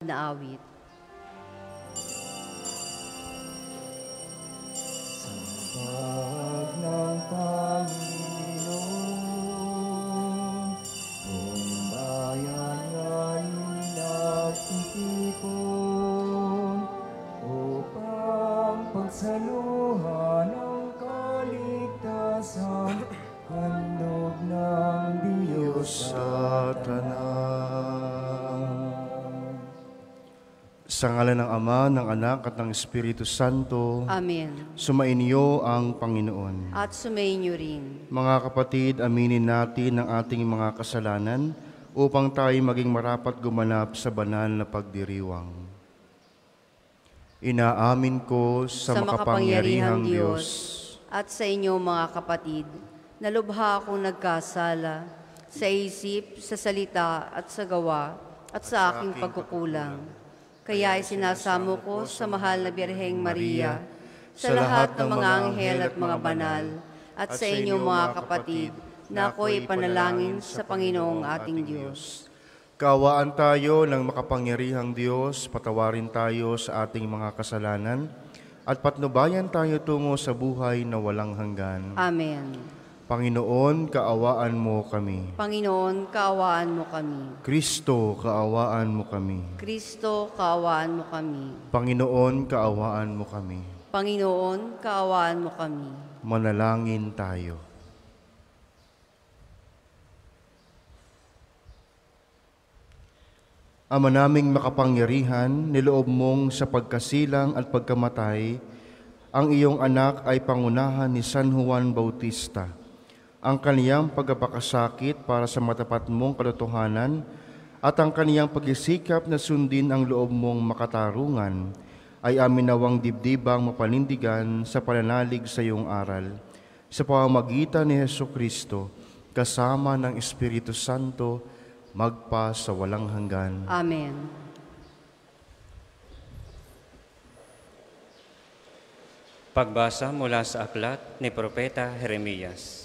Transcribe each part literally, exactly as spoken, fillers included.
na awit. Pag ng Panginoon, kung bayan ngayon nagtitipon, upang pagsaluhan ang kaligtasan, handog ng Diyos sa tanan. Sa ngalan ng Ama, ng Anak, at ng Espiritu Santo. Amen. Sumainyo ang Panginoon. At sumainyo rin. Mga kapatid, aminin natin ang ating mga kasalanan upang tayo maging marapat gumanap sa banal na pagdiriwang. Inaamin ko sa, Sa makapangyarihang makapangyarihang Diyos At sa inyo mga kapatid, na lubha akong nagkasala sa isip, sa salita at sa gawa at sa aking pagkukulang. Kaya isinasamo ko sa mahal na Birheng Maria, sa lahat ng mga anghel at mga banal, at sa inyo mga kapatid, na ako'y panalangin sa Panginoong ating Diyos. Kaawaan tayo ng makapangyarihang Diyos, patawarin tayo sa ating mga kasalanan, at patnubayan tayo tungo sa buhay na walang hanggan. Amen. Panginoon, kaawaan mo kami. Panginoon, kaawaan mo kami. Kristo, kaawaan mo kami. Kristo, kaawaan mo kami. Panginoon, kaawaan mo kami. Panginoon, kaawaan mo kami. Manalangin tayo. Ama naming makapangyarihan, niloob mong sa pagkasilang at pagkamatay, ang iyong anak ay pangunahan ni San Juan Bautista. Ang kaniyang pagpapakasakit para sa matapat mong katotohanan at ang kaniyang pagsisikap na sundin ang loob mong makatarungan ay amin nawang dibdibang mapanindigan sa pananalig sa iyong aral. Sa pamamagitan ni Hesukristo, kasama ng Espiritu Santo, magpa sa walang hanggan. Amen. Pagbasa mula sa aklat ni Propeta Jeremias.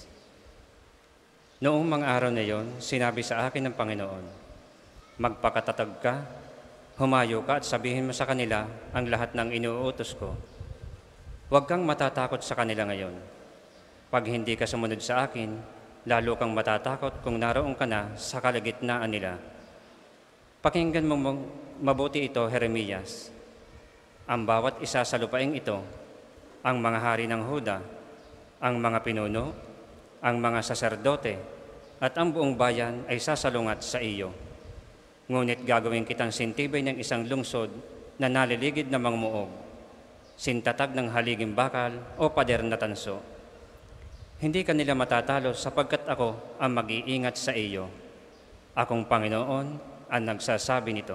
Noong mga araw na iyon, sinabi sa akin ng Panginoon, magpakatatag ka, humayo ka at sabihin mo sa kanila ang lahat ng inuutos ko. Huwag kang matatakot sa kanila ngayon. Pag hindi ka sumunod sa akin, lalo kang matatakot kung naroon ka na sa kalagitnaan nila. Pakinggan mo mabuti ito, Jeremias. Ang bawat isa sa lupaing ito, ang mga hari ng Huda, ang mga pinuno, ang mga saserdote, at ang buong bayan ay sasalungat sa iyo. Ngunit gagawin kitang sintibay ng isang lungsod na naliligid ng mga muog, sintatag ng haliging bakal o pader na tanso. Hindi ka nila matatalo sapagkat ako ang mag-iingat sa iyo. Akong Panginoon ang nagsasabi nito.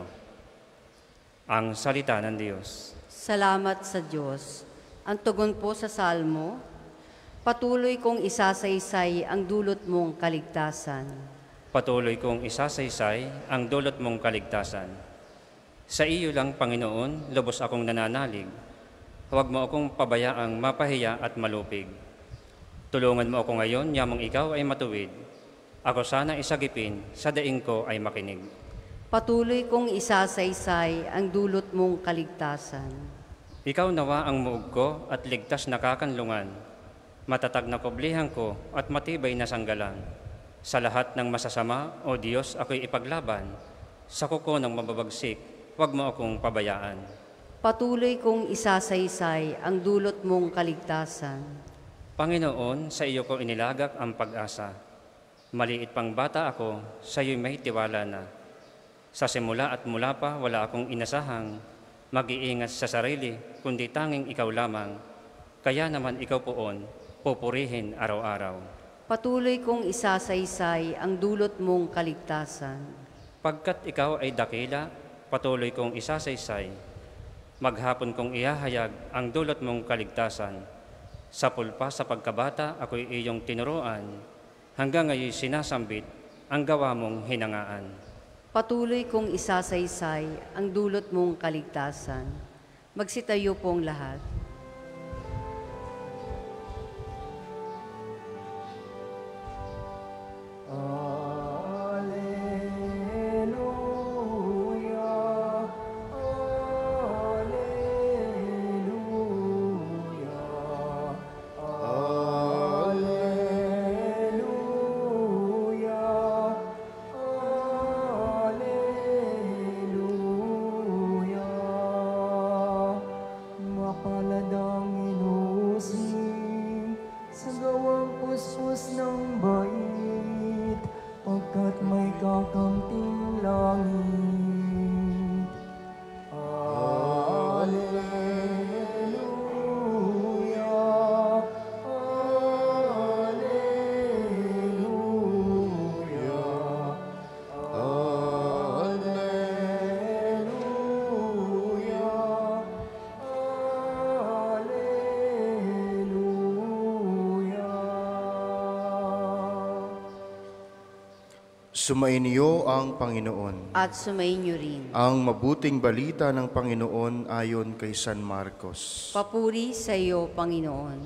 Ang salita ng Diyos. Salamat sa Diyos. Ang tugon po sa Salmo, patuloy kong isasaysay ang dulot mong kaligtasan. Patuloy kong isasaysay ang dulot mong kaligtasan. Sa iyo lang, Panginoon, lubos akong nananalig. Huwag mo akong pabayaang mapahiya at malupig. Tulungan mo ako ngayon, yamang ikaw ay matuwid. Ako sana isagipin, sa daing ko ay makinig. Patuloy kong isasaysay ang dulot mong kaligtasan. Ikaw nawa ang muog ko at ligtas na kakanlungan, matatag na kublihan ko at matibay na sanggalan. Sa lahat ng masasama, O Diyos, ako'y ipaglaban. Sa kuko ng mababagsik, huwag mo akong pabayaan. Patuloy kong isasaysay ang dulot mong kaligtasan. Panginoon, sa iyo ko inilagak ang pag-asa. Maliit pang bata ako, sa iyo'y may tiwala na. Sa simula at mula pa, wala akong inasahang mag-iingat sa sarili, kundi tanging ikaw lamang. Kaya naman ikaw poon, pupurihin araw-araw. Patuloy kong isasaysay ang dulot mong kaligtasan. Pagkat ikaw ay dakila, patuloy kong isasaysay. Maghapon kong ihahayag ang dulot mong kaligtasan. Sa pulpa sa pagkabata, ako'y iyong tinuruan. Hanggang ngayon sinasambit ang gawa mong hinangaan. Patuloy kong isasaysay ang dulot mong kaligtasan. Magsitayo pong lahat. Alleluia, Sumainyo ang Panginoon. At sumainyo rin. Ang mabuting balita ng Panginoon ayon kay San Marcos. Papuri sa iyo, Panginoon.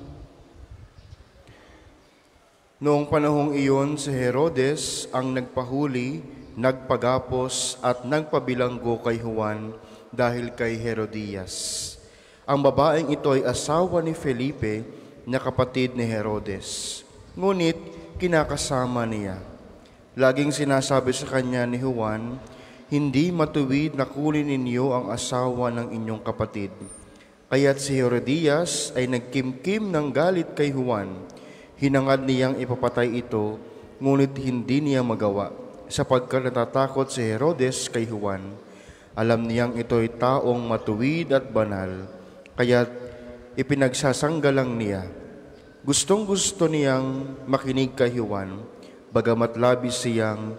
Noong panahong iyon, si Herodes ang nagpahuli, nagpagapos at nagpabilanggo kay Juan dahil kay Herodias. Ang babaeng ito ay asawa ni Felipe na kapatid ni Herodes. Ngunit kinakasama niya. Laging sinasabi sa kanya ni Juan, hindi matuwid na kunin ninyo ang asawa ng inyong kapatid. Kaya't si Herodias ay nagkimkim ng galit kay Juan. Hinangad niyang ipapatay ito, ngunit hindi niya magawa, sapagkat natatakot si Herodes kay Juan. Alam niyang ito'y taong matuwid at banal, kaya't ipinagsasanggalang niya. Gustong gusto niyang makinig kay Juan, bagamat labis siyang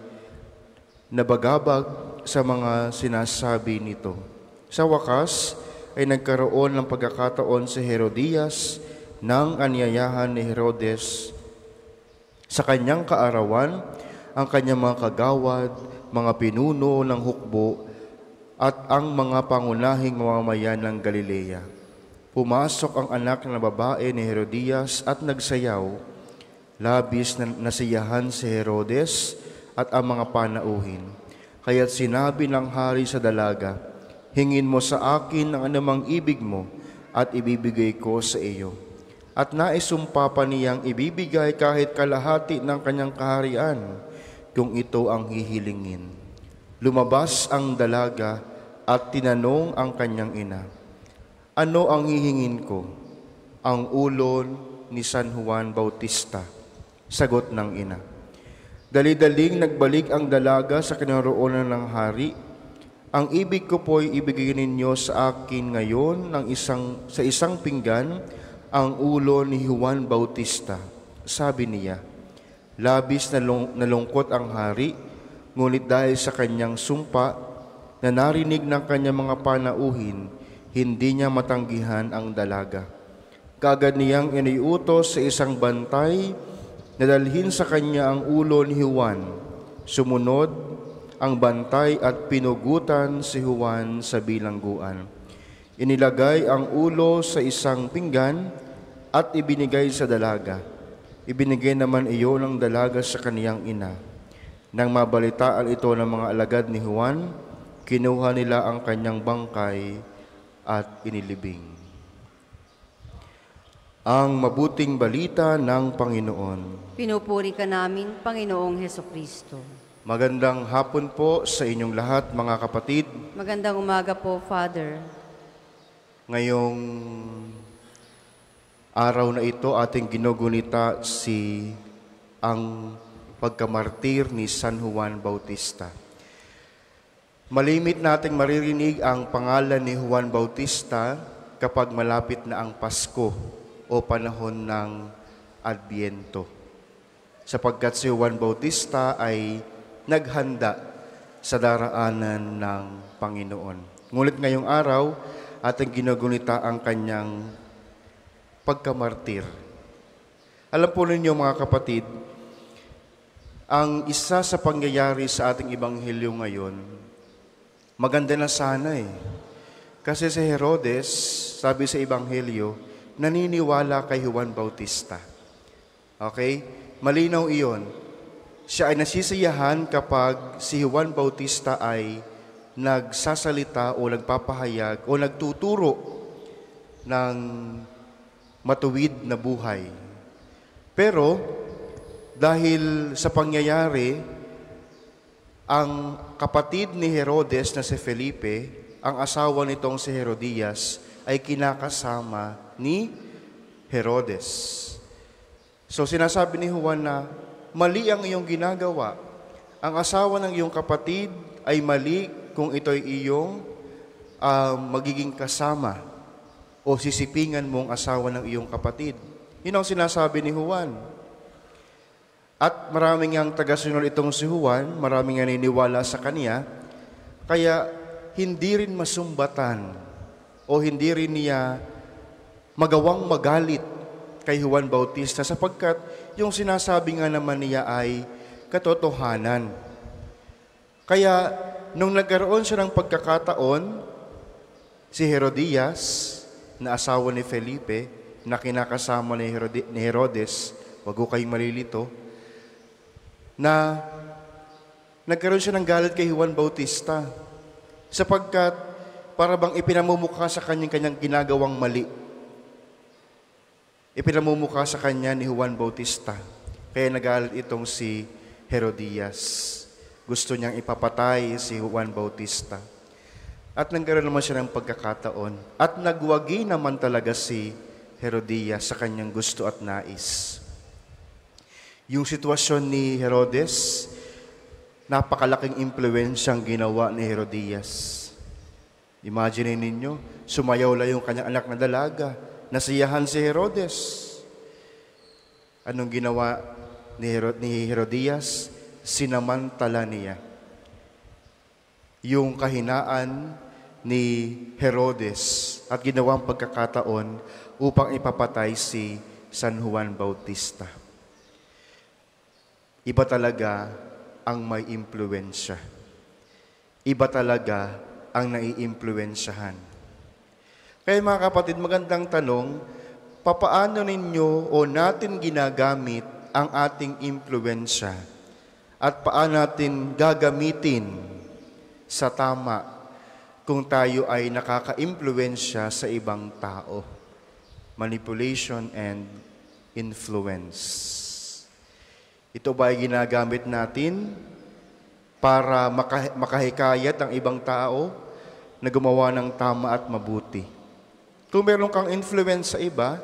nabagabag sa mga sinasabi nito. Sa wakas ay nagkaroon ng pagkakataon si Herodias nang anyayahan ni Herodes sa kanyang kaarawan ang kanyang mga kagawad, mga pinuno ng hukbo at ang mga pangunahing mamamayan ng Galilea. Pumasok ang anak na babae ni Herodias at nagsayaw. Labis na nasiyahan si Herodes at ang mga panauhin. Kaya't sinabi ng hari sa dalaga, hingin mo sa akin ang anumang ibig mo at ibibigay ko sa iyo. At naisumpa pa niyang ibibigay kahit kalahati ng kanyang kaharian kung ito ang hihilingin. Lumabas ang dalaga at tinanong ang kanyang ina, ano ang hihingin ko? Ang ulo ni San Juan Bautista. Sagot ng ina. Dali-daling nagbalik ang dalaga sa kinaroonan ng hari. Ang ibig ko po'y ibigay ninyo sa akin ngayon ng isang, sa isang pinggan ang ulo ni Juan Bautista. Sabi niya, labis na lung- nalungkot ang hari, ngunit dahil sa kanyang sumpa na narinig ng kanyang mga panauhin, hindi niya matanggihan ang dalaga. Kaagad niyang iniutos sa isang bantay nadalhin sa kanya ang ulo ni Juan. Sumunod ang bantay at pinugutan si Juan sa bilangguan. Inilagay ang ulo sa isang pinggan at ibinigay sa dalaga. Ibinigay naman iyon ng dalaga sa kaniyang ina. Nang mabalitaan ito ng mga alagad ni Juan, kinuha nila ang kanyang bangkay at inilibing. Ang mabuting balita ng Panginoon. Pinupuri ka namin, Panginoong Hesukristo. Magandang hapon po sa inyong lahat, mga kapatid. Magandang umaga po, Father. Ngayong araw na ito, ating ginugunita si ang pagkamartir ni San Juan Bautista. Malimit nating maririnig ang pangalan ni Juan Bautista kapag malapit na ang Pasko o panahon ng Adbyento. Sapagkat si Juan Bautista ay naghanda sa daraanan ng Panginoon. Ngunit ngayong araw, ating ginagunita ang kanyang pagkamartir. Alam po ninyo mga kapatid, ang isa sa pangyayari sa ating Ebanghelyo ngayon, maganda na sana eh. Kasi si Herodes, sabi sa Ebanghelyo, naniniwala kay Juan Bautista. Okay? Malinaw iyon. Siya ay nasisiyahan kapag si Juan Bautista ay nagsasalita o nagpapahayag o nagtuturo ng matuwid na buhay. Pero dahil sa pangyayari, ang kapatid ni Herodes na si Felipe, ang asawa nitong si Herodias, ay kinakasama ni Herodes. So sinasabi ni Juan na mali ang iyong ginagawa. Ang asawa ng iyong kapatid ay mali kung ito'y iyong uh, magiging kasama o sisipingan mong asawa ng iyong kapatid. Yun ang sinasabi ni Juan. At maraming ang tagasunod itong si Juan, maraming ang naniniwala sa kanya, kaya hindi rin masumbatan o hindi rin niya magawang magalit kay Juan Bautista sapagkat yung sinasabi nga naman niya ay katotohanan. Kaya, nung nagkaroon siya ng pagkakataon, si Herodias, na asawa ni Felipe, na kinakasama ni, Herode- ni Herodes, wag ko kayong malilito, na nagkaroon siya ng galit kay Juan Bautista sapagkat para bang ipinamumukha sa kanyang kanyang ginagawang mali. Ipinamumukha sa kanya ni Juan Bautista. Kaya nagalit itong si Herodias. Gusto niyang ipapatay si Juan Bautista. At nagkaroon naman siya ng pagkakataon. At nagwagi naman talaga si Herodias sa kanyang gusto at nais. Yung sitwasyon ni Herodes, napakalaking impluensyang ginawa ni Herodias. Imagine ninyo, sumayaw lang yung kanyang anak na dalaga. Nasiyahan si Herodes. Anong ginawa ni, Herod- ni Herodias? Sinamantala niya yung kahinaan ni Herodes at ginawang pagkakataon upang ipapatay si San Juan Bautista. Iba talaga ang may impluensya. Iba talaga ang naiimpluensyahan. Kaya mga kapatid, magandang tanong, papaano ninyo o natin ginagamit ang ating impluensya at paano natin gagamitin sa tama kung tayo ay nakaka-impluensya sa ibang tao? Manipulation and influence. Ito ba ay ginagamit natin para maka- makahikayat ang ibang tao na gumawa ng tama at mabuti? Kung meron kang influence sa iba,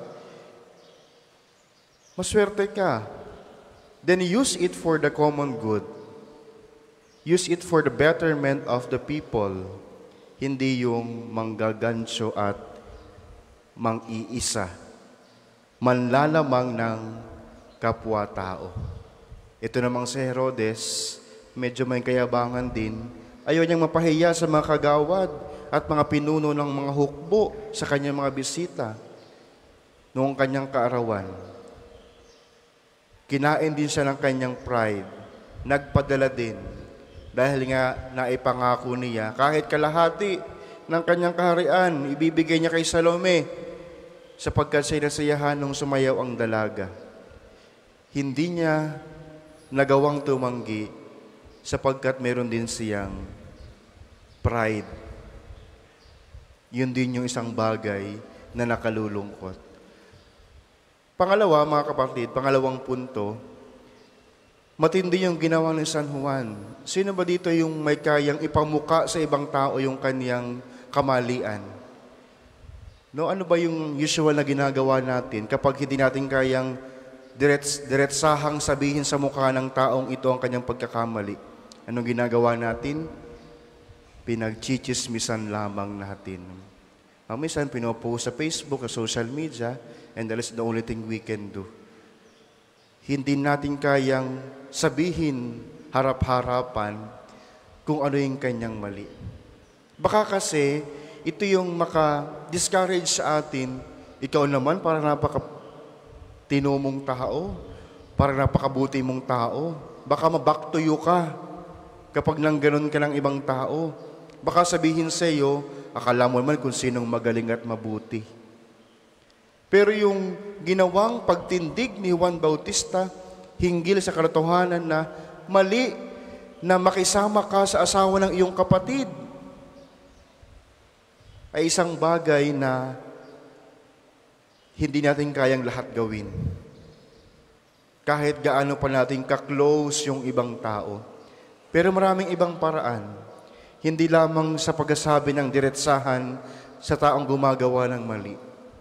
maswerte ka. Then use it for the common good. Use it for the betterment of the people. Hindi yung manggagansyo at mang-iisa. Manlalamang ng kapwa-tao. Ito namang si Herodes, medyo may kayabangan din. Ayaw niyang mapahiya sa mga kagawad at mga pinuno ng mga hukbo sa kanyang mga bisita noong kanyang kaarawan. Kinain din siya ng kanyang pride. Nagpadala din. Dahil nga naipangako niya, kahit kalahati ng kanyang kaharian, ibibigay niya kay Salome sapagkat siya nasiyahan nung sumayaw ang dalaga. Hindi niya nagawang tumanggi sapagkat meron din siyang pride. Yun din yung isang bagay na nakalulungkot. Pangalawa, mga kapatid, pangalawang punto, matindi yung ginawa ni San Juan. Sino ba dito yung may kayang ipamuka sa ibang tao yung kaniyang kamalian? No, ano ba yung usual na ginagawa natin kapag hindi natin kayang direts, diretsahang sabihin sa mukha ng taong ito ang kanyang pagkakamali? Anong ginagawa natin? Pinagchichismisan lamang natin. Ang minsan, pinopost sa Facebook, sa social media, and that is the only thing we can do. Hindi natin kayang sabihin harap-harapan kung ano yung kanyang mali. Baka kasi, ito yung maka-discourage sa atin, ikaw naman para napaka-tino mong tao, para napakabuti mong tao, baka maback to you ka kapag nang ganun ka ng ibang tao. Baka sabihin sa iyo, akala mo naman kung sinong magaling at mabuti. Pero yung ginawang pagtindig ni Juan Bautista, hinggil sa katotohanan na mali na makisama ka sa asawa ng iyong kapatid, ay isang bagay na hindi natin kayang lahat gawin. Kahit gaano pa natin ka-close yung ibang tao. Pero maraming ibang paraan. Hindi lamang sa pagsasabi ng diretsahan sa taong gumagawa ng mali.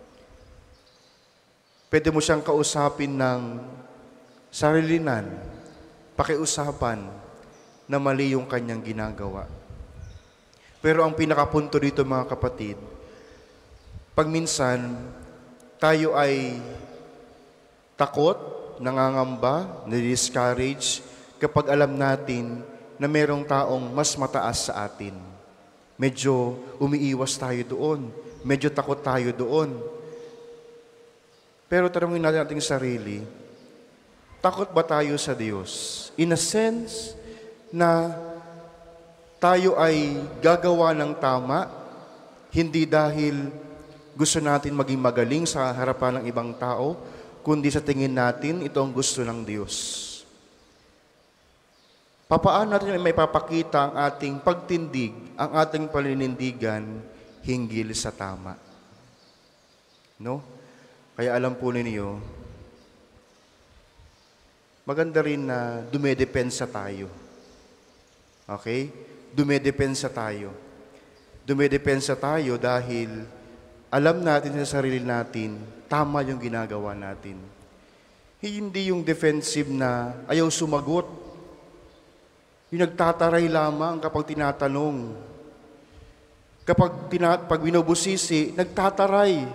Pwede mo siyang kausapin ng sarilinan, pakiusapan na mali yung kanyang ginagawa. Pero ang pinakapunto dito, mga kapatid, pag minsan tayo ay takot, nangangamba, na-discourage kapag alam natin na merong taong mas mataas sa atin. Medyo umiiwas tayo doon. Medyo takot tayo doon. Pero tanungin natin ating sarili, takot ba tayo sa Diyos? In a sense na tayo ay gagawa ng tama, hindi dahil gusto natin maging magaling sa harapan ng ibang tao, kundi sa tingin natin, ito ang gusto ng Diyos. Papaano natin may papakita ang ating pagtindig, ang ating paninindigan hinggil sa tama? No? Kaya alam po ninyo, maganda rin na dumedepensa tayo. Okay? Dumedepensa tayo. Dumedepensa tayo dahil alam natin sa sarili natin, tama yung ginagawa natin. Hindi yung defensive na ayaw sumagot. Yung nagtataray lamang kapag tinatanong. Kapag tina, pag binubusisi, nagtataray.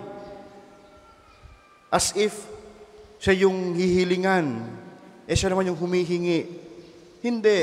As if siya yung hihilingan. Eh siya naman yung humihingi. Hindi.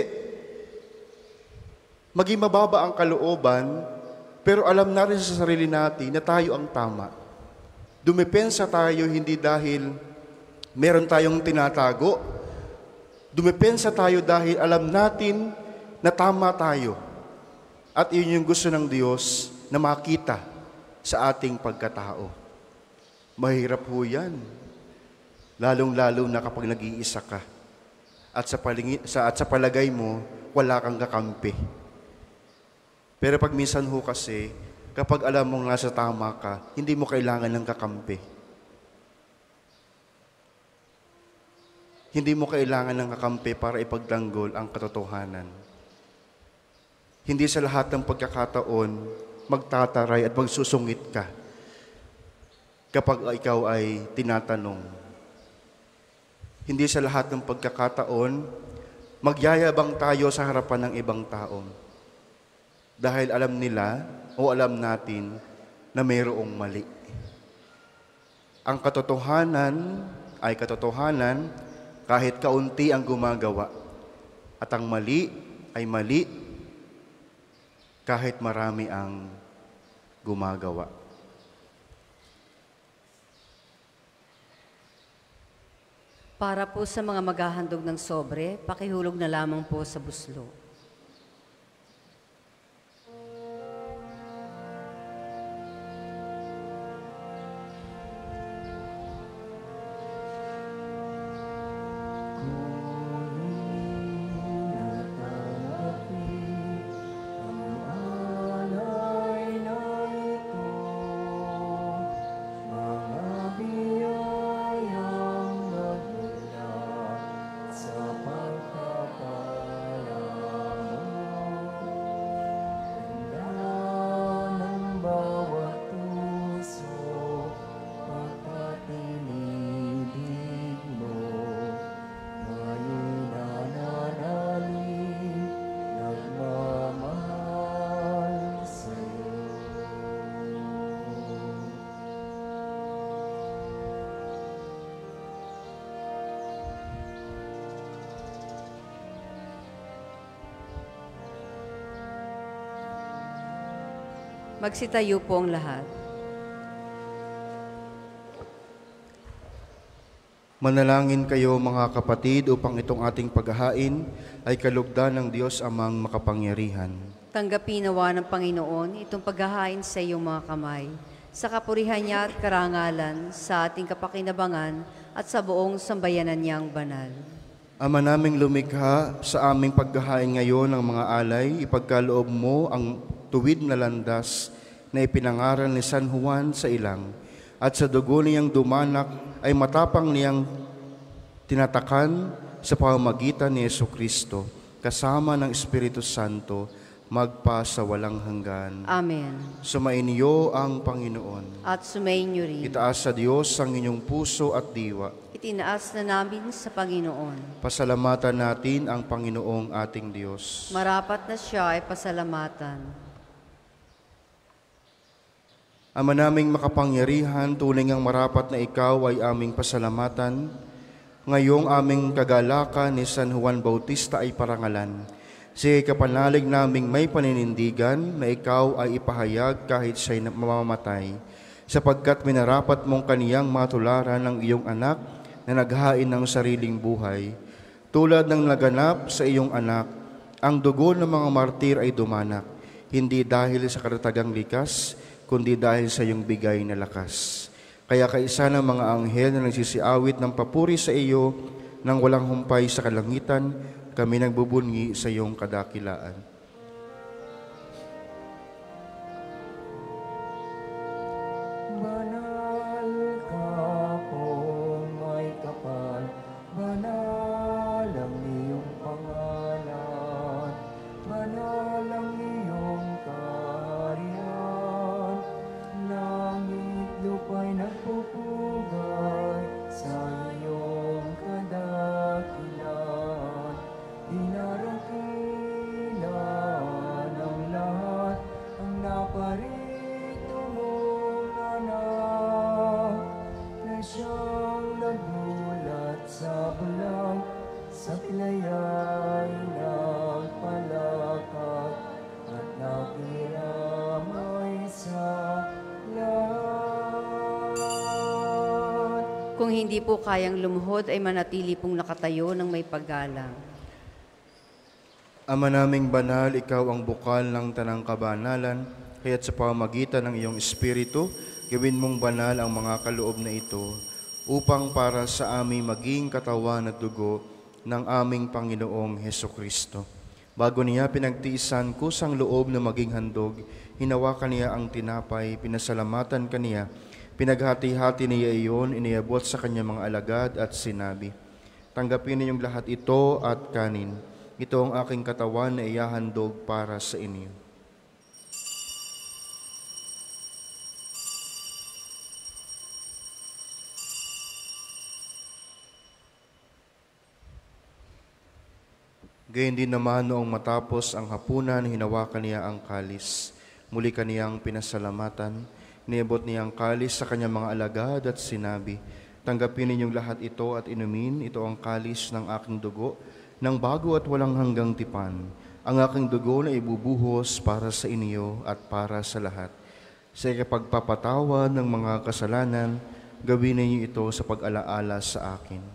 Maging mababa ang kalooban, pero alam natin sa sarili natin na tayo ang tama. Dumepensa tayo hindi dahil meron tayong tinatago. Dumepensa tayo dahil alam natin na tama tayo. At iyon yung gusto ng Diyos na makita sa ating pagkatao. Mahirap po yan. Lalong-lalo na kapag nag-iisa ka. At sa, palingi, sa, at sa palagay mo, wala kang kakampi. Pero pag minsan ho kasi, kapag alam mong nasa tama ka, hindi mo kailangan ng kakampi. Hindi mo kailangan ng kakampi para ipagtanggol ang katotohanan. Hindi sa lahat ng pagkakataon, magtataray at magsusungit ka kapag ikaw ay tinatanong. Hindi sa lahat ng pagkakataon, magyayabang tayo sa harapan ng ibang tao. Dahil alam nila o alam natin na mayroong mali. Ang katotohanan ay katotohanan kahit kaunti ang gumagawa. At ang mali ay mali kahit marami ang gumagawa. Para po sa mga maghahandog ng sobre, pakihulog na lamang po sa buslo. Magsitayo po ang lahat. Manalangin kayo mga kapatid upang itong ating paghahain ay kalugdan ng Diyos amang makapangyarihan. Tanggapin nawa ng Panginoon itong paghahain sa iyong mga kamay, sa kapurihan niya at karangalan, sa ating kapakinabangan at sa buong sambayanan niyang banal. Ama naming lumikha, sa aming paghahain ngayon ng mga alay, ipagkaloob mo ang tuwid na landas na ipinangaral ni San Juan sa ilang, at sa dugo niyang dumanak ay matapang niyang tinatakan sa pamamagitan ni Jesucristo, kasama ng Espiritu Santo, magpa sa walang hanggan. Amen. Sumainyo ang Panginoon. At sumainyo rin. Itaas sa Diyos ang inyong puso at diwa. Itinaas na namin sa Panginoon. Pasalamatan natin ang Panginoong ating Diyos. Marapat na siya ay pasalamatan. Ama naming makapangyarihan, tunay ngang marapat na ikaw ay aming pasalamatan. Ngayong aming kagalakan ni San Juan Bautista ay parangalan. Sige kapanalig naming may paninindigan na ikaw ay ipahayag kahit siya'y mamamatay, sapagkat minarapat mong kaniyang matularan ng iyong anak na naghain ng sariling buhay. Tulad ng naganap sa iyong anak, Ang dugo ng mga martir ay dumanak, hindi dahil sa karatagang likas, kundi dahil sa iyong bigay na lakas. Kaya kaisa ng mga anghel na nagsisiawit ng papuri sa iyo nang walang humpay sa kalangitan, kami nagbubunyi sa iyong kadakilaan. Banal ka po may kapal, banal ang iyong pangalan, banal ang iyong kaharian, langit lupa'y nagpupugay sa iyong kadakilan, dinarakilan ng lahat ang naparito mong anak, na siyang nagulat sa bulang, sa pilayay nagpalakad, at nakiramay sa lahat. Kung hindi po kayang lumuhod, ay manatili pong nakatayo ng may paggalang. Ama naming banal, ikaw ang bukal ng tanang kabanalan, kaya't sa pamamagitan ng iyong Espiritu, gawin mong banal ang mga kaloob na ito, upang para sa aming maging katawan at dugo ng aming Panginoong Hesukristo. Bago niya pinagtiisan kusang loob na maging handog, hinawakan niya ang tinapay, pinasalamatan kaniya, pinaghati-hati niya iyon, iniabot sa kanyang mga alagad at sinabi, "Tanggapin ninyong lahat ito at kanin. Ito ang aking katawan na iyahandog para sa inyo." Gayun din naman noong matapos ang hapunan, hinawakan niya ang kalis. Muli kaniyang pinasalamatan, niabot niya ang kalis sa kanyang mga alagad at sinabi, "Tanggapin ninyong lahat ito at inumin, ito ang kalis ng aking dugo, ng bago at walang hanggang tipan, ang aking dugo na ibubuhos para sa inyo at para sa lahat. Sa ikapagpapatawad ng mga kasalanan, gawin ninyo ito sa pag-alaala sa akin."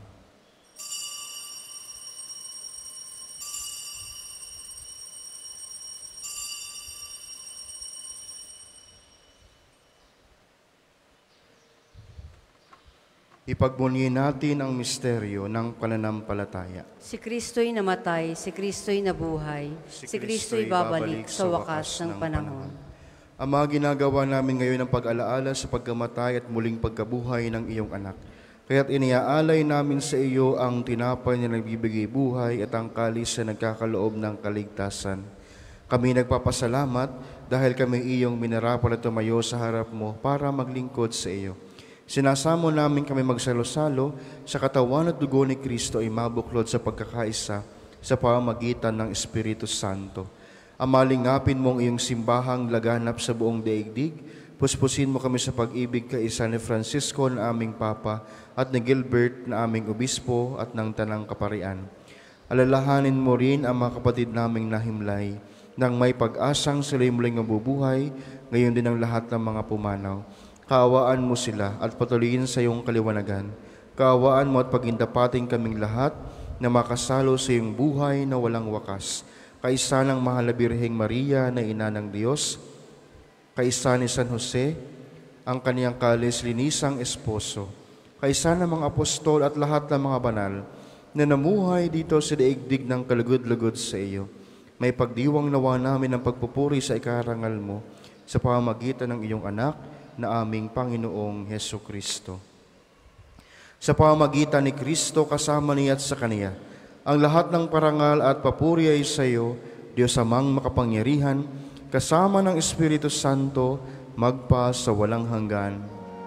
Ipagmuni natin ang misteryo ng pananampalataya. Si Kristo'y namatay, si Kristo'y nabuhay, si Kristo'y babalik sa wakas ng panahon. Ama, ginagawa namin ngayon ang pag-alaala sa pagkamatay at muling pagkabuhay ng iyong anak. Kaya't iniaalay namin sa iyo ang tinapay na nagbibigay buhay at ang kalis na nagkakaloob ng kaligtasan. Kami nagpapasalamat dahil kami iyong minarapan at tumayo sa harap mo para maglingkod sa iyo. Sinasamo namin kami magsalo-salo sa katawan at dugo ni Kristo ay mabuklod sa pagkakaisa sa pamamagitan ng Espiritu Santo. Amalingapin mong iyong simbahang laganap sa buong daigdig. Puspusin mo kami sa pag-ibig kaisa ni Francisco na aming Papa at ni Gilbert na aming Obispo at ng Tanang Kaparian. Alalahanin mo rin ang mga kapatid naming nahimlay nang may pag-asang sila'y muling mabubuhay, ngayon din ang lahat ng mga pumanaw. Kaawaan mo sila at patuloyin sa iyong kaliwanagan. Kaawaan mo at pagindapating kaming lahat na makasalo sa iyong buhay na walang wakas. Kaisa ng Mahal na Birheng Maria na Ina ng Diyos, kaisa ni San Jose, ang kaniyang kalis linisang esposo, kaisa ng mga apostol at lahat ng mga banal na namuhay dito sa daigdig ng kalugod-lugod sa iyo. May pagdiwang nawa namin ang pagpupuri sa ikarangal mo sa pamamagitan ng iyong anak na aming Panginoong Hesukristo. Sa pamamagitan ni Kristo kasama niya at sa Kaniya, ang lahat ng parangal at papuri ay sa iyo, Diyos Amang makapangyarihan, kasama ng Espiritu Santo, magpa sa walang hanggan.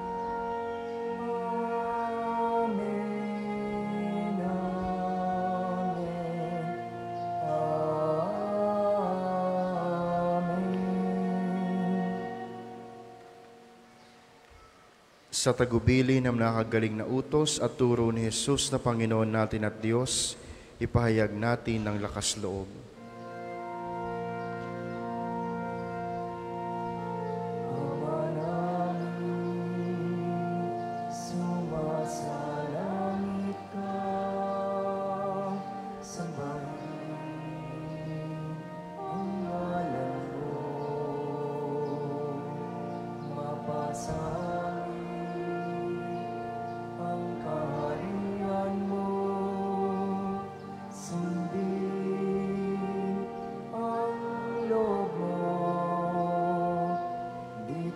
Sa tagubili ng nakagaling na utos at turo ni Jesus na Panginoon natin at Diyos, ipahayag natin ng lakas loob. Ama namin, sumasalangit ka, sambahin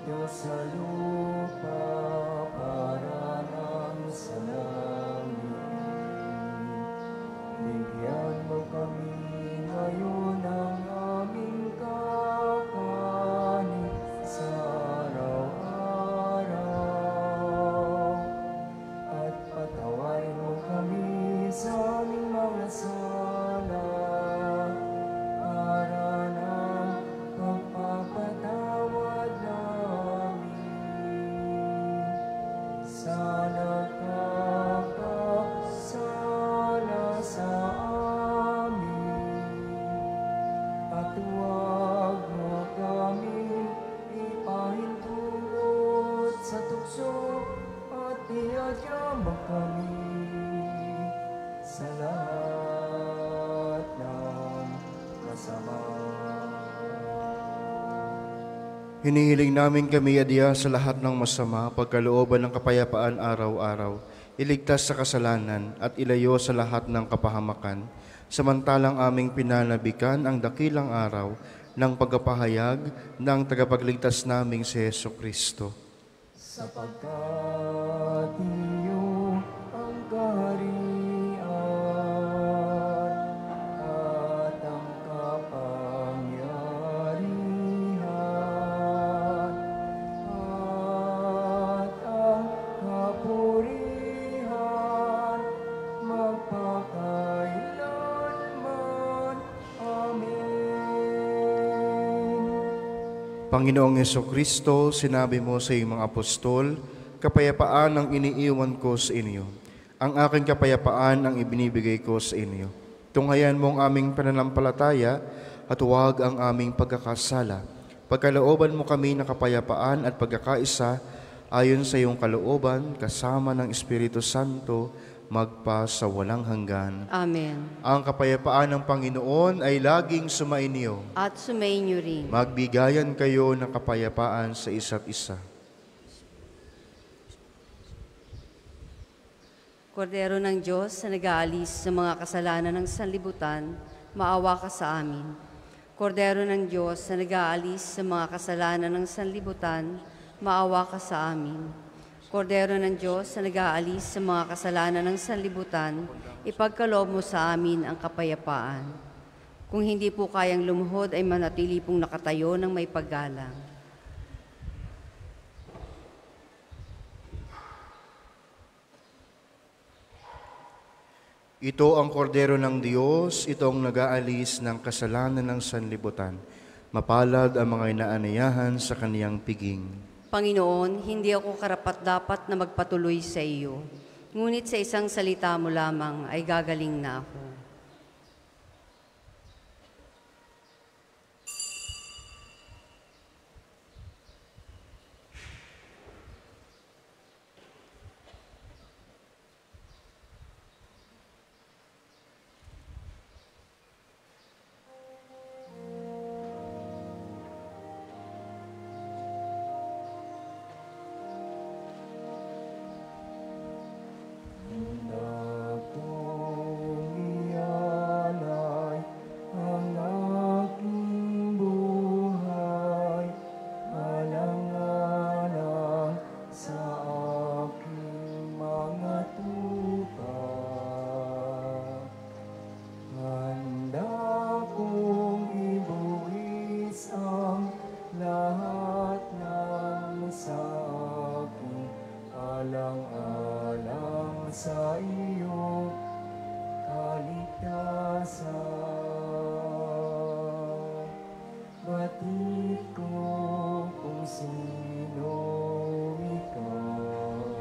dito sa lupa para nang sa langit. Bigyan mo kami ngayon ng aming kakanin sa araw-araw. At patawarin mo kami sa aming mga sala para ng pagpapatawad namin sa nagkakasala sa amin. At huwag mo kami ipahintulot sa tukso at iadya mo kami sa lahat ng masama. Hinihiling namin kami adya sa lahat ng masama, pagkalooban ng kapayapaan araw-araw, iligtas sa kasalanan at ilayo sa lahat ng kapahamakan, samantalang aming pinanabikan ang dakilang araw ng pagpapahayag ng tagapagligtas naming si Heso Kristo. Sapagkat iyo ang kaharian at ang kapangyarihan at ang kapurihan magpakailanman. Amen. Panginoong Heso Kristo, sinabi mo sa iyong mga apostol, kapayapaan ang iniiwan ko sa inyo. Ang aking kapayapaan ang ibinibigay ko sa inyo. Tunghayan mo ang aming pananampalataya at huwag ang aming pagkakasala. Pagkalooban mo kami ng kapayapaan at pagkakaisa ayon sa iyong kalooban, kasama ng Espiritu Santo, magpa sa walang hanggan. Amen. Ang kapayapaan ng Panginoon ay laging sumainyo. At sumainyo rin. Magbigayan kayo ng kapayapaan sa isa't isa. Kordero ng Diyos na nag-aalis sa mga kasalanan ng sanlibutan, maawa ka sa amin. Kordero ng Diyos na nag-aalis sa mga kasalanan ng sanlibutan, maawa ka sa amin. Kordero ng Diyos na nag-aalis sa mga kasalanan ng sanlibutan, ipagkaloob mo sa amin ang kapayapaan. Kung hindi po kayang lumuhod, ay manatili pong nakatayo ng may paggalang. Ito ang kordero ng Diyos, ito ang nag-aalis ng kasalanan ng sanlibutan. Mapalad ang mga inaanayahan sa kaniyang piging. Panginoon, hindi ako karapat-dapat na magpatuloy sa iyo. Ngunit sa isang salita mo lamang ay gagaling na ako. sa iyo kaligtasan. Batid ko kung sino ikaw,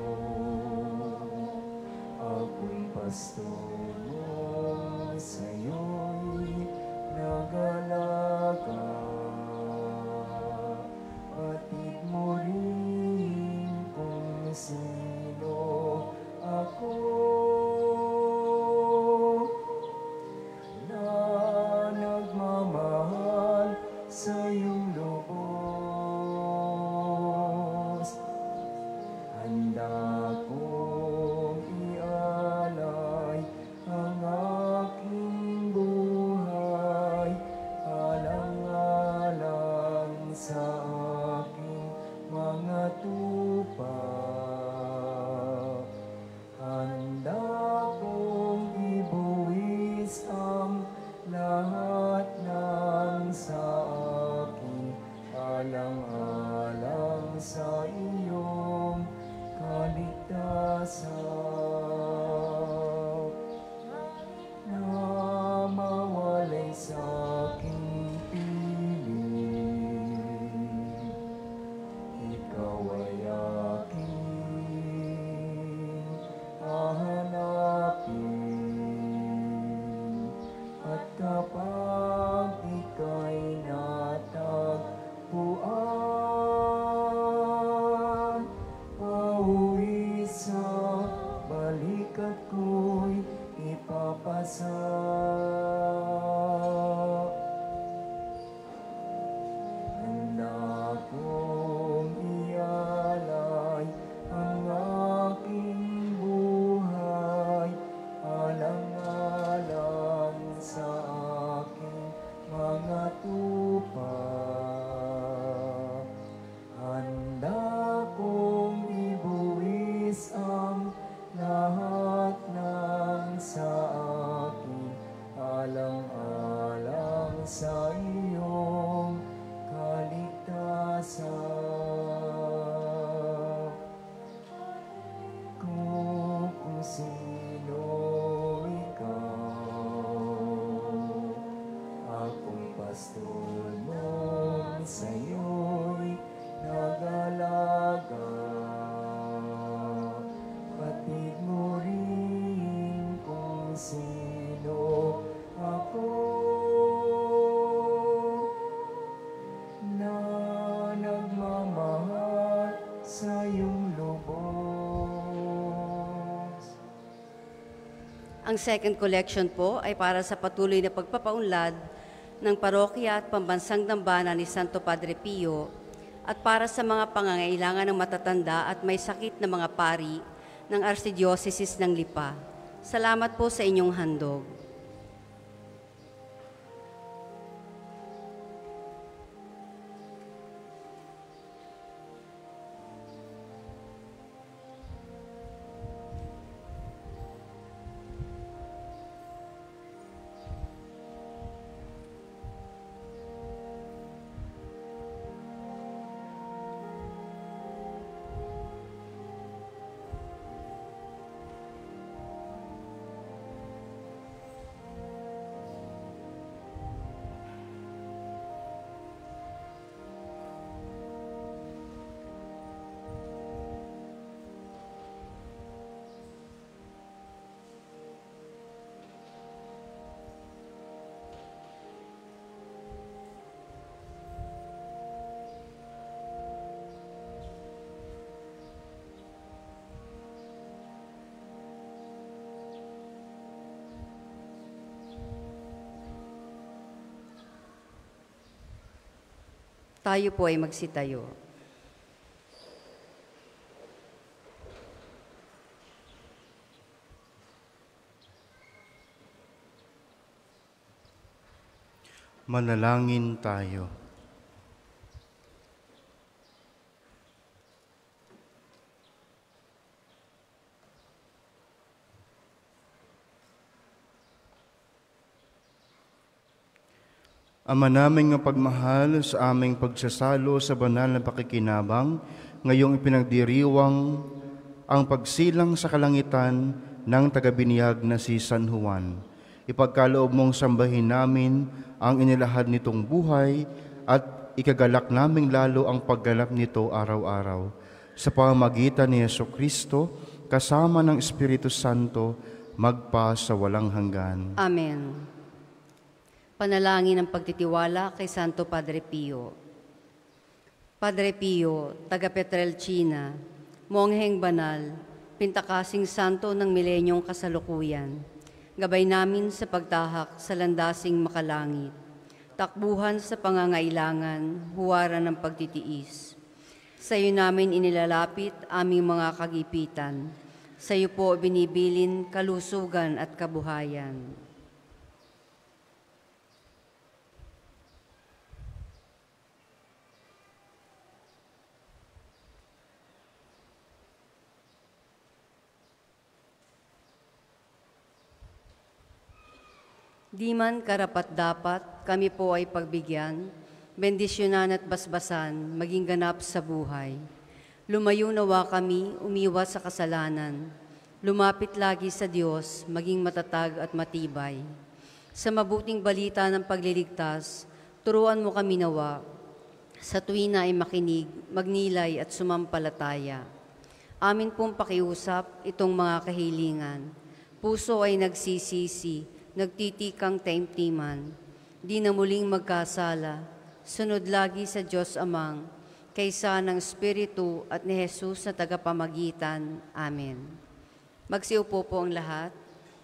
ako'y pastor mo, sa'yo'y nagalaga. Batid mo rin kung sino ako, na nagmamahal sa iyong lubos. Handa kong ialay Ang second collection po ay para sa patuloy na pagpapaunlad ng parokya at pambansang dambana ni Santo Padre Pio at para sa mga pangangailangan ng matatanda at may sakit na mga pari ng Archdiocese ng Lipa. Salamat po sa inyong handog. Tayo po ay magsitayo. Manalangin tayo. Ama naming mapagmahal, sa aming pagsasalo sa banal na pakikinabang, ngayong ipinagdiriwang ang pagsilang sa kalangitan ng tagabiniyag na si San Juan. Ipagkaloob mong sambahin namin ang inilahad nitong buhay at ikagalak naming lalo ang pagganap nito araw-araw. Sa pamamagitan ni Jesucristo, kasama ng Espiritu Santo, magpa sa walang hanggan. Amen. Panalangin ng pagtitiwala kay Santo Padre Pio. Padre Pio, taga Petrelcina, mongheng banal, pintakasing santo ng milenyong kasalukuyan, gabay namin sa pagtahak sa landasing makalangit, takbuhan sa pangangailangan, huwaran ng pagtitiis. Sa iyo namin inilalapit aming mga kagipitan, sa iyo po binibilin kalusugan at kabuhayan. Di man karapat-dapat, kami po ay pagbigyan, bendisyonan at basbasan, maging ganap sa buhay. Lumayo nawa kami, umiwas sa kasalanan. Lumapit lagi sa Diyos, maging matatag at matibay. Sa mabuting balita ng pagliligtas, turuan mo kami nawa. Sa tuwina ay makinig, magnilay at sumampalataya. Amin pong pakiusap itong mga kahilingan. Puso ay nagsisisi, nagtitikang taimtiman, di na muling magkasala, sunod lagi sa Diyos Amang, kaysa ng Espiritu at ni Jesus na tagapamagitan. Amen. Magsiupo po ang lahat.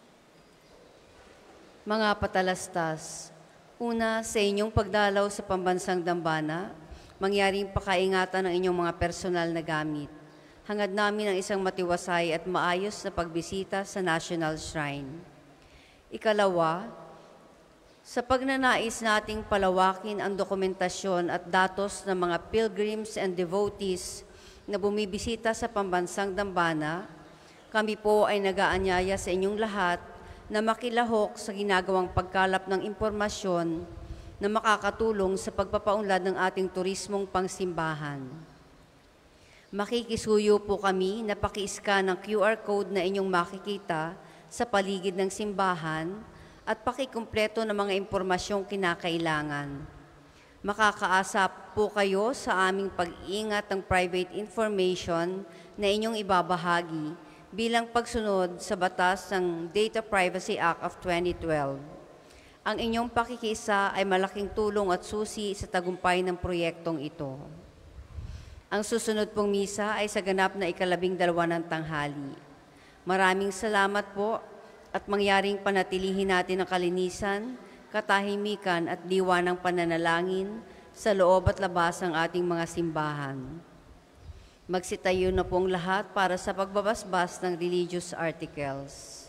Mga patalastas, una sa inyong pagdalaw sa pambansang dambana, mangyaring pakaingatan ng inyong mga personal na gamit. Hangad namin ang isang matiwasay at maayos na pagbisita sa National Shrine. Ikalawa, sa pagnanais nating palawakin ang dokumentasyon at datos ng mga pilgrims and devotees na bumibisita sa pambansang dambana, kami po ay nag-aanyaya sa inyong lahat na makilahok sa ginagawang pagkalap ng impormasyon na makakatulong sa pagpapaunlad ng ating turismong pangsimbahan. Makikisuyo po kami na paki-scan ng Q R code na inyong makikita sa paligid ng simbahan at pakikumpleto ng mga impormasyong kinakailangan. Makakaasa po kayo sa aming pag-ingat ng private information na inyong ibabahagi bilang pagsunod sa batas ng Data Privacy Act of twenty twelve. Ang inyong pakikisa ay malaking tulong at susi sa tagumpay ng proyektong ito. Ang susunod pong misa ay sa ganap na ikalabing dalawa ng tanghali. Maraming salamat po at mangyaring panatilihin natin ang kalinisan, katahimikan at diwa ng pananalangin sa loob at labas ng ating mga simbahan. Magsitayo na pong lahat para sa pagbabasbas ng religious articles.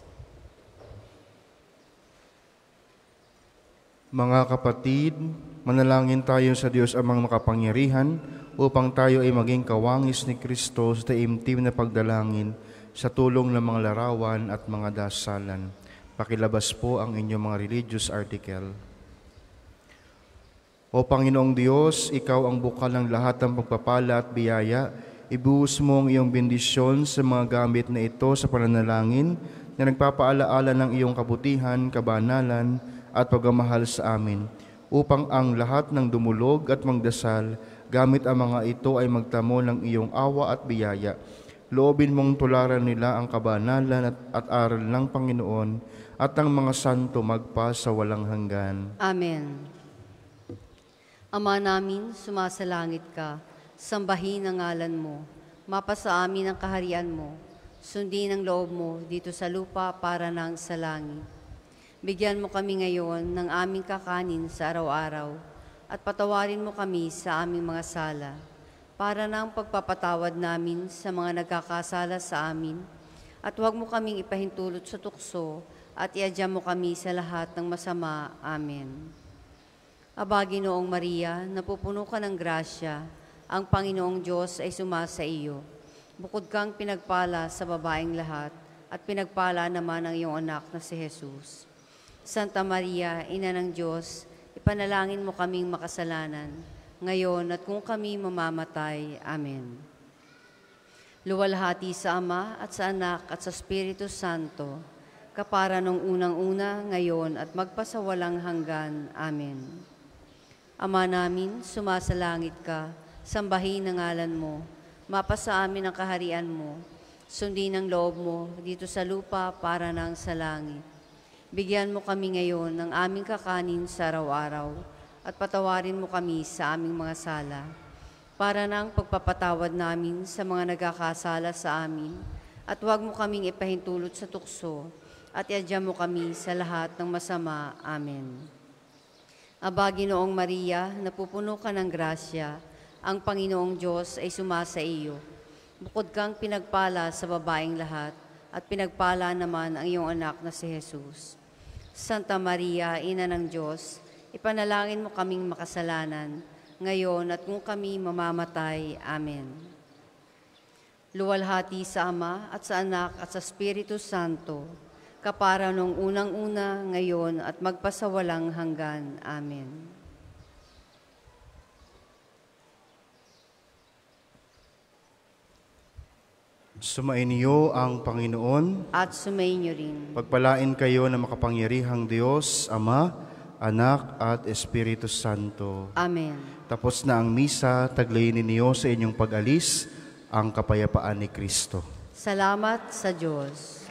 Mga kapatid, manalangin tayo sa Diyos amang makapangyarihan upang tayo ay maging kawangis ni Kristo sa taimtim na pagdalangin sa tulong ng mga larawan at mga dasalan. Pakilabas po ang inyong mga religious article. O Panginoong Diyos, Ikaw ang bukal ng lahat ng pagpapala at biyaya. Ibuhos mo ang iyong bendisyon sa mga gamit na ito sa pananalangin na nagpapaalaala ng iyong kabutihan, kabanalan at pagmamahal sa amin, upang ang lahat ng dumulog at magdasal gamit ang mga ito ay magtamo ng iyong awa at biyaya. Loobin mong tularan nila ang kabanalan at, at aral ng Panginoon at ang mga santo magpa sa walang hanggan. Amen. Ama namin, sumasalangit ka, sambahin ang ngalan mo, mapasa amin ang kaharian mo, sundin ang loob mo dito sa lupa para nang sa langit. Bigyan mo kami ngayon ng aming kakanin sa araw-araw at patawarin mo kami sa aming mga sala para nang pagpapatawad namin sa mga nagkakasala sa amin at huwag mo kaming ipahintulot sa tukso at iadya mo kami sa lahat ng masama. Amen. Aba, Ginoong Maria, napupuno ka ng grasya, ang Panginoong Diyos ay sumasa iyo. Bukod kang pinagpala sa babaeng lahat at pinagpala naman ang iyong anak na si Jesus. Santa Maria, Ina ng Diyos, ipanalangin mo kaming makasalanan, ngayon at kung kami mamamatay. Amen. Luwalhati sa Ama at sa Anak at sa Espiritu Santo, kapara nung unang-una, ngayon at magpasawalang hanggan. Amen. Ama namin, sumasalangit ka, sambahin ang ngalan mo, mapasa amin ang kaharian mo, sundin ang loob mo dito sa lupa para nang sa langit. Bigyan mo kami ngayon ng aming kakanin sa araw-araw at patawarin mo kami sa aming mga sala para nang pagpapatawad namin sa mga nagkakasala sa amin at huwag mo kaming ipahintulot sa tukso at iadya mo kami sa lahat ng masama. Amen. Aba, Ginoong Maria, napupuno ka ng grasya, ang Panginoong Diyos ay sumasa iyo. Bukod kang pinagpala sa babaeng lahat at pinagpala naman ang iyong anak na si Jesus. Santa Maria, Ina ng Diyos, ipanalangin mo kaming makasalanan, ngayon at kung kami mamamatay. Amen. Luwalhati sa Ama at sa Anak at sa Espiritu Santo, kapara nung unang-una, ngayon at magpasawalang hanggan. Amen. Sumainyo ang Panginoon. At sumainyo rin. Pagpalain kayo ng makapangyarihang Diyos, Ama, Anak at Espiritu Santo. Amen. Tapos na ang misa, taglayin ninyo sa inyong pag-alis ang kapayapaan ni Kristo. Salamat sa Diyos.